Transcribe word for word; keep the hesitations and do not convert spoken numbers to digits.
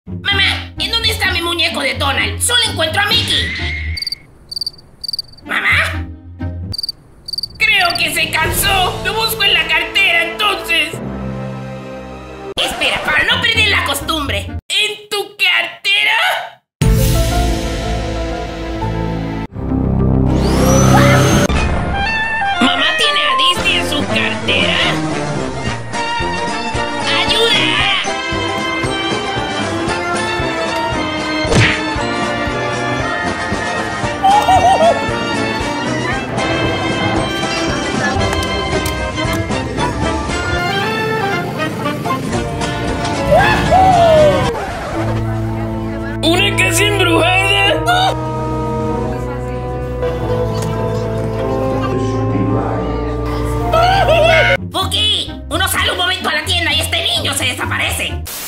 Mamá, ¿en dónde está mi muñeco de Donald? Solo encuentro a Mickey. ¿Mamá? Creo que se cansó. Lo busco en la cartera, entonces. Espera, para no perder la costumbre. ¿En tu cartera? ¿Mamá tiene a Disney en su cartera? ¡Ayuda! ¿Una casa embrujada? ¡Buki! Uno sale un momento a la tienda y este niño se desaparece.